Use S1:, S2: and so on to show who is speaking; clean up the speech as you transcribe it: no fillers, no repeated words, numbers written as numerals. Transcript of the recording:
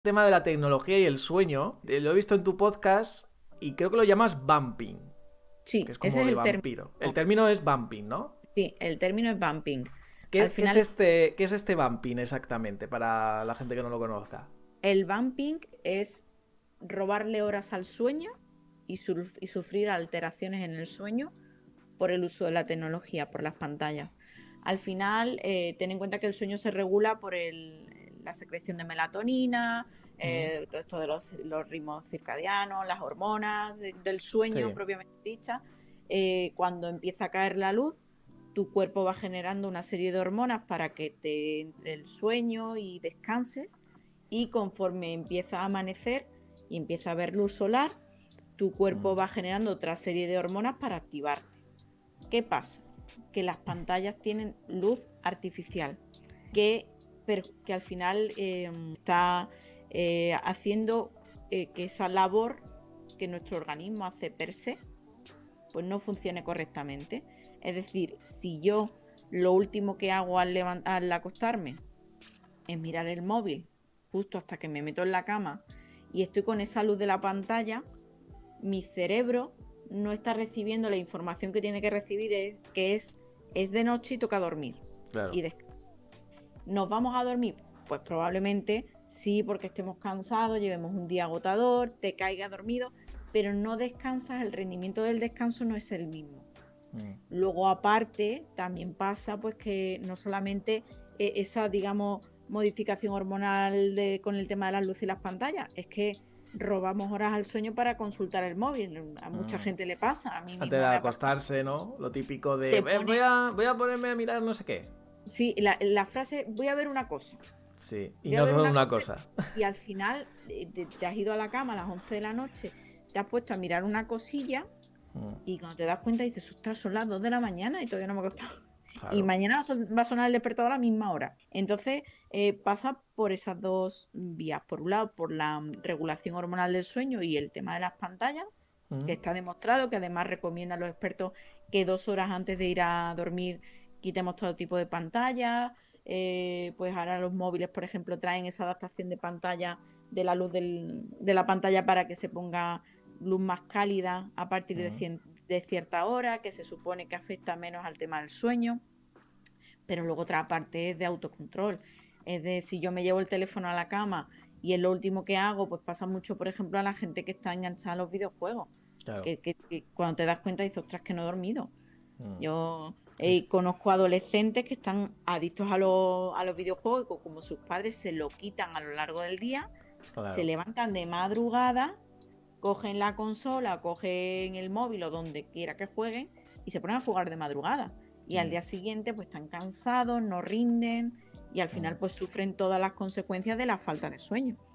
S1: tema de la tecnología y el sueño, lo he visto en tu podcast y creo que lo llamas bumping, que
S2: Sí,
S1: es
S2: ese
S1: como
S2: es
S1: de
S2: el término.
S1: vampiro. El término es bumping, ¿no?
S2: Sí, el término es bumping. Al
S1: ¿Qué es
S2: final,
S1: este bumping exactamente para la gente que no lo conozca?
S2: el bumping es robarle horas al sueño y sufrir alteraciones en el sueño por el uso de la tecnología, por las pantallas. Al final, ten en cuenta que el sueño se regula por la secreción de melatonina,
S1: Mm,
S2: todo esto de los ritmos circadianos, las hormonas del sueño
S1: sí.
S2: propiamente dicha. Cuando empieza a caer la luz, tu cuerpo va generando una serie de hormonas para que te entre el sueño y descanses. Y conforme empieza a amanecer y empieza a haber luz solar, tu cuerpo
S1: Mm,
S2: va generando otra serie de hormonas para activarte. ¿Qué pasa? Que las pantallas tienen luz artificial, que, que al final está haciendo que esa labor que nuestro organismo hace per se, pues no funcione correctamente. Es decir, si yo lo último que hago al acostarme es mirar el móvil justo hasta que me meto en la cama y estoy con esa luz de la pantalla, mi cerebro no está recibiendo la información que tiene que recibir, que es de noche y toca dormir.
S1: claro.
S2: Y ¿nos vamos a dormir? Pues probablemente sí, porque estemos cansados, llevemos un día agotador, te caigas dormido, pero no descansas, el rendimiento del descanso no es el mismo.
S1: Mm,
S2: Luego, aparte, también pasa pues que no solamente esa, digamos, modificación hormonal con el tema de las luces y las pantallas, es que robamos horas al sueño para consultar el móvil. A mucha
S1: mm.
S2: gente le pasa, a mí
S1: Antes de
S2: mismo me ha pasado.
S1: acostarse, ¿no? Lo típico de
S2: Te pone,
S1: voy a ponerme a mirar no sé qué".
S2: sí, la frase, voy a ver una cosa,
S1: Sí, y
S2: voy a
S1: no
S2: ver
S1: solo
S2: una
S1: una
S2: cosa,
S1: cosa.
S2: y al final te has ido a la cama a las 11 de la noche, te has puesto a mirar una cosilla.
S1: Mm,
S2: Y cuando te das cuenta dices, ostras, son las 2 de la mañana y todavía no me he acostado. Y
S1: claro.
S2: mañana va a sonar el despertador a la misma hora. Entonces, pasa por esas dos vías. Por un lado, por la regulación hormonal del sueño y el tema de las pantallas, que
S1: Mm,
S2: está demostrado, que además recomiendan los expertos que 2 horas antes de ir a dormir quitemos todo tipo de pantallas. Pues ahora los móviles, por ejemplo, traen esa adaptación de pantalla, de la luz de la pantalla para que se ponga luz más cálida a partir
S1: mm,
S2: de cierta hora, que se supone que afecta menos al tema del sueño. Pero luego otra parte es de autocontrol. Es de si yo me llevo el teléfono a la cama y es lo último que hago, pues pasa mucho, por ejemplo, a la gente que está enganchada a los videojuegos,
S1: claro.
S2: que cuando te das cuenta dices, ostras, que no he dormido.
S1: Mm.
S2: Yo
S1: Es-
S2: conozco adolescentes que están adictos a los videojuegos y como sus padres se lo quitan a lo largo del día, se
S1: claro.
S2: levantan de madrugada, cogen la consola, cogen el móvil o donde quiera que jueguen y se ponen a jugar de madrugada. Y al
S1: Mm,
S2: día siguiente pues están cansados, no rinden y al
S1: mm.
S2: final pues sufren todas las consecuencias de la falta de sueño.